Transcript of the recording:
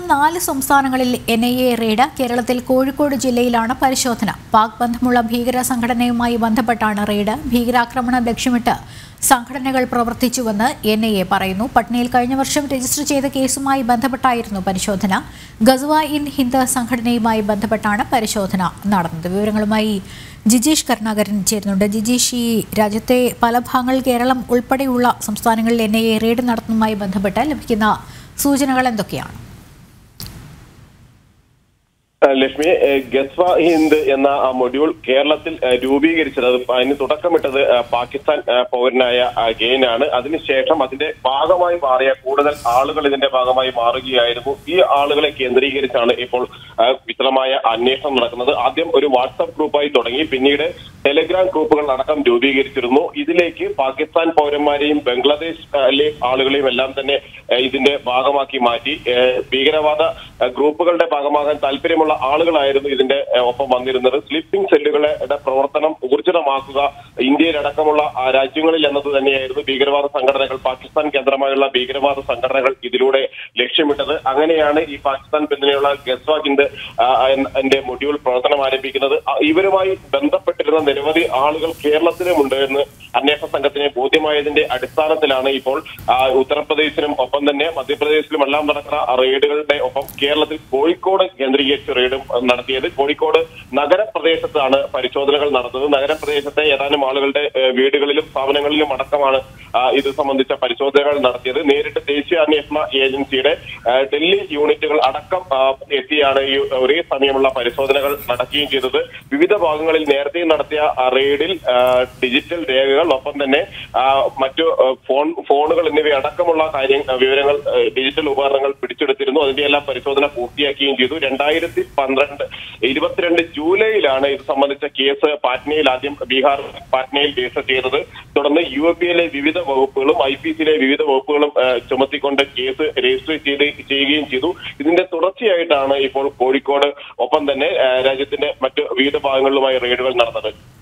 4 സംസ്ഥാനങ്ങളിൽ NIA raid. കേരളത്തിൽ കോഴിക്കോട് ജില്ലയിലാണ് പരിശോധന. പാക് ബന്ധമുള്ള ഭീകര സംഘടനയുമായി ബന്ധപ്പെട്ടാണ് റെയ്ഡ്. ഭീകരാക്രമണം ലക്ഷ്യമിട്ട് സംഘടനകൾ പ്രവർത്തിച്ചുവെന്ന് NIA പറയുന്നു. പട്നയിൽ കഴിഞ്ഞ വർഷം രജിസ്റ്റർ ചെയ്ത കേസുമായി ബന്ധപ്പെട്ടായിരുന്നു പരിശോധന. ഗസ്വ ഇൻ ഹിന്ദ് സംഘടനയുമായി ബന്ധപ്പെട്ടാണ് പരിശോധന നടന്നത്. വിവരങ്ങളുമായി ജിജീഷ് കരുണാകരൻ ചേരുന്നുണ്ട്. ജിജീഷ്, ഈ രാജ്യത്തെ പല ഭാഗങ്ങളിൽ കേരളം ഉൾപ്പെടെയുള്ള സംസ്ഥാനങ്ങളിൽ NIA റെയ്ഡ് നടത്തുന്നതുമായി ബന്ധപ്പെട്ട് ലഭിക്കുന്ന സൂചനകൾ എന്തൊക്കെയാണ്? ലക്ഷ്മി, ഗസ്വ ഹിന്ദ് എന്ന മൊഡ്യൂൾ കേരളത്തിൽ രൂപീകരിച്ചത്, അതിന് തുടക്കമിട്ടത് പാകിസ്ഥാൻ പൗരനായ ഗെയിനാണ്. അതിനുശേഷം അതിന്റെ ഭാഗമായി മാറിയ കൂടുതൽ ആളുകൾ ഇതിന്റെ ഭാഗമായി മാറുകയായിരുന്നു. ഈ ആളുകളെ കേന്ദ്രീകരിച്ചാണ് ഇപ്പോൾ വിശദമായ അന്വേഷണം നടക്കുന്നത്. ആദ്യം ഒരു വാട്സ്ആപ്പ് ഗ്രൂപ്പായി തുടങ്ങി, പിന്നീട് ടെലിഗ്രാം ഗ്രൂപ്പുകൾ അടക്കം രൂപീകരിച്ചിരുന്നു. ഇതിലേക്ക് പാകിസ്ഥാൻ പൗരന്മാരെയും ബംഗ്ലാദേശിലെ ആളുകളെയും എല്ലാം തന്നെ ഇതിന്റെ ഭാഗമാക്കി മാറ്റി. ഭീകരവാദ ഗ്രൂപ്പുകളുടെ ഭാഗമാകാൻ താല്പര്യമുള്ള ആളുകളായിരുന്നു ഇതിന്റെ ഒപ്പം വന്നിരുന്നത്. സ്ലീപ്പിംഗ് സെല്ലുകളുടെ പ്രവർത്തനം ഊർജിതമാക്കുക ഇന്ത്യയിലടക്കമുള്ള രാജ്യങ്ങളിൽ എന്നത് തന്നെയായിരുന്നു ഭീകരവാദ സംഘടനകൾ, പാകിസ്ഥാൻ കേന്ദ്രമായുള്ള ഭീകരവാദ സംഘടനകൾ ഇതിലൂടെ ലക്ഷ്യമിട്ടത്. അങ്ങനെയാണ് ഈ പാകിസ്ഥാൻ പിന്തുണയുള്ള ഗസ്വ ഹിന്ദ് മൊഡ്യൂൾ പ്രവർത്തനം ആരംഭിക്കുന്നത്. ഇവരുമായി ബന്ധപ്പെട്ടിരുന്ന നിരവധി ആളുകൾ കേരളത്തിലുമുണ്ട് എന്ന് അന്വേഷണ സംഘത്തിന് ബോധ്യമായതിന്റെ അടിസ്ഥാനത്തിലാണ് ഇപ്പോൾ ഉത്തർപ്രദേശിലും ഒപ്പം തന്നെ മധ്യപ്രദേശിലും എല്ലാം നടക്കുന്ന റെയ്ഡുകളുടെ ഒപ്പം കേരളത്തിൽ കോഴിക്കോട് കേന്ദ്രീകരിച്ച് റെയ്ഡും നടത്തിയത്. കോഴിക്കോട് നഗരപ്രദേശത്താണ് പരിശോധനകൾ നടത്തുന്നത്. നഗരപ്രദേശത്തെ ഏതാനും ആളുകളുടെ വീടുകളിലും സ്ഥാപനങ്ങളിലും അടക്കമാണ് ഇത് സംബന്ധിച്ച പരിശോധനകൾ നടത്തിയത്. നേരിട്ട് ദേശീയ അന്വേഷണ ഏജൻസിയുടെ ഡൽഹി യൂണിറ്റുകൾ അടക്കം എത്തിയാണ് ഈ ഒരേ സമയമുള്ള പരിശോധനകൾ നടക്കുകയും ചെയ്തത്. വിവിധ ഭാഗങ്ങളിൽ നേരത്തെ നടത്തിയ റെയ്ഡിൽ ഡിജിറ്റൽ രേഖകൾ, ഒപ്പം തന്നെ മറ്റു ഫോണുകൾ എന്നിവ അടക്കമുള്ള വിവരങ്ങൾ, ഡിജിറ്റൽ ഉപകരണങ്ങൾ പിടിച്ചെടുത്തിരുന്നു. അതിന്റെയെല്ലാം പരിശോധന പൂർത്തിയാക്കുകയും ചെയ്തു. 2022 ജൂലൈയിലാണ് ഇത് സംബന്ധിച്ച കേസ് പാറ്റ്നയിൽ, ആദ്യം ബീഹാർ പാറ്റ്നയിൽ രജിസ്റ്റർ ചെയ്തത്. തുടർന്ന് UAPയിലെ വിവിധ വകുപ്പുകളും IPCയിലെ വിവിധ വകുപ്പുകളും ചുമത്തിക്കൊണ്ട് കേസ് രജിസ്റ്റർ ചെയ്യുകയും ചെയ്തു. ഇതിന്റെ തുടർച്ചയായിട്ടാണ് ഇപ്പോൾ കോഴിക്കോട് ഒപ്പം തന്നെ രാജ്യത്തിന്റെ മറ്റു വിവിധ ഭാഗങ്ങളിലുമായി റെയ്ഡുകൾ നടന്നത്.